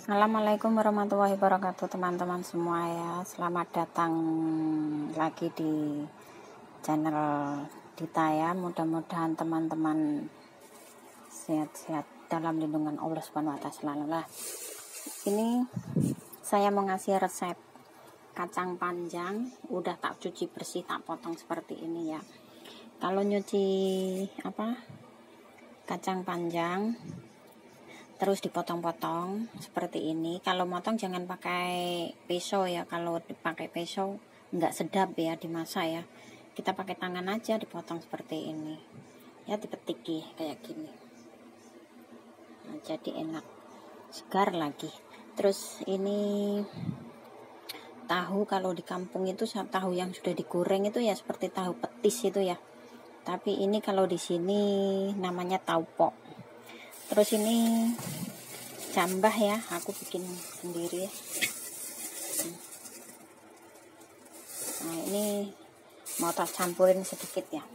Assalamualaikum warahmatullahi wabarakatuh teman-teman semua ya. Selamat datang lagi di channel Dita ya. Mudah-mudahan teman-teman sehat-sehat dalam lindungan Allah Subhanahu wa taala. Ini saya mau ngasih resep kacang panjang, udah tak cuci bersih, tak potong seperti ini ya. Kalau nyuci kacang panjang terus dipotong-potong seperti ini. Kalau motong jangan pakai pisau ya, kalau dipakai pisau nggak sedap ya dimasak ya. Kita pakai tangan aja, dipotong seperti ini ya, dipetiki kayak gini. Nah, jadi enak, segar lagi. Terus ini tahu, kalau di kampung itu tahu yang sudah digoreng itu ya seperti tahu petis itu ya, tapi ini kalau di sini namanya tahu pok. Terus ini jambah ya, aku bikin sendiri. Nah, ini mau tak campurin sedikit ya.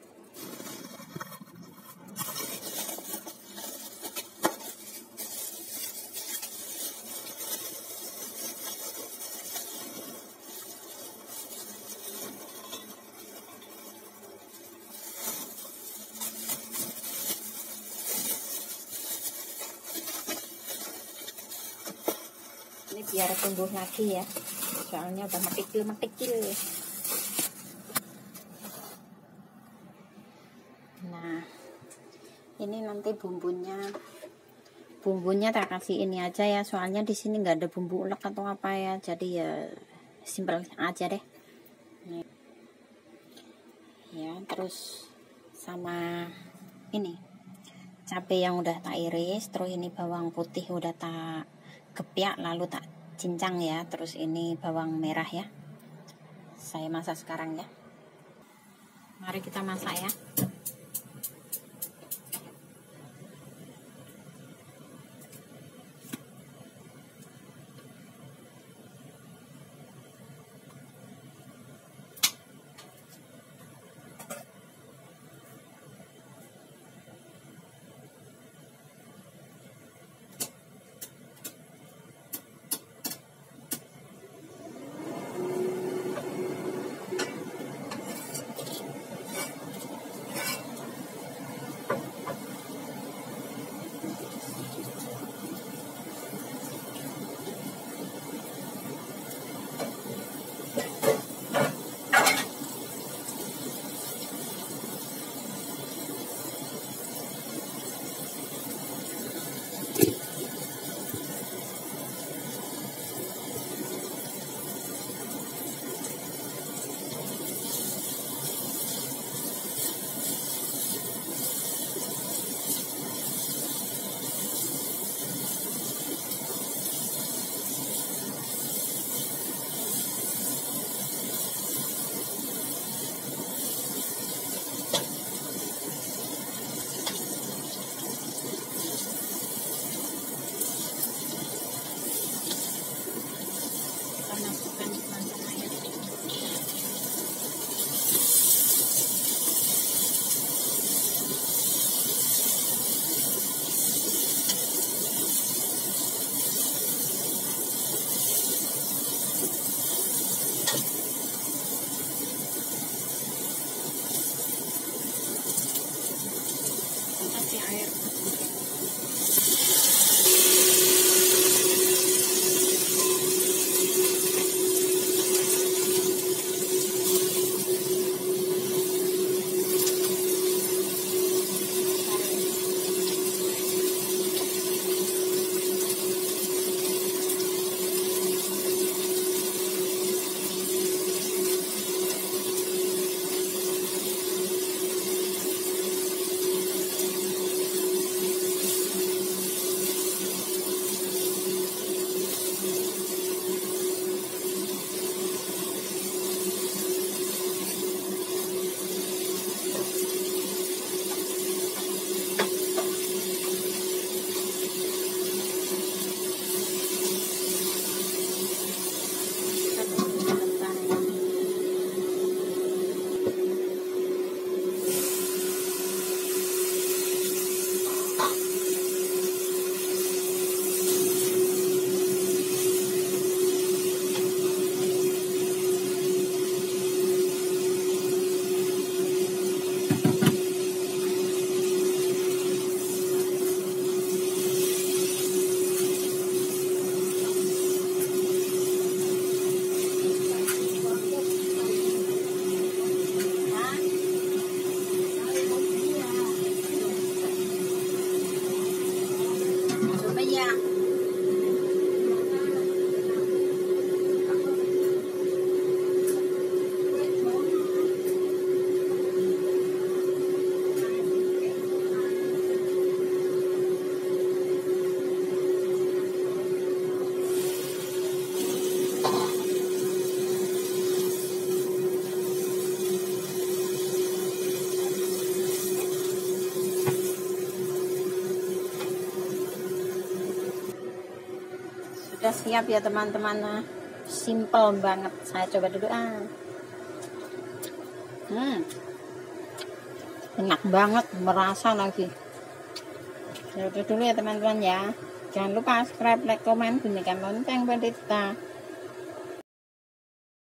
Ini biar tumbuh lagi ya, soalnya udah metikil. Nah, ini nanti bumbunya tak kasih ini aja ya, soalnya di sini nggak ada bumbu ulek atau apa ya, jadi ya simpel aja deh. Nih. Ya, terus sama ini cabai yang udah tak iris, terus ini bawang putih udah tak gepiak lalu tak cincang ya. Terus ini bawang merah ya, saya masak sekarang ya. Mari kita masak ya. ya. Sudah siap ya teman-teman. Nah, simple banget. Saya coba dulu enak banget, merasa lagi. Ya udah dulu ya teman-teman ya. Jangan lupa subscribe, like, komen, bunyikan lonceng pendeta.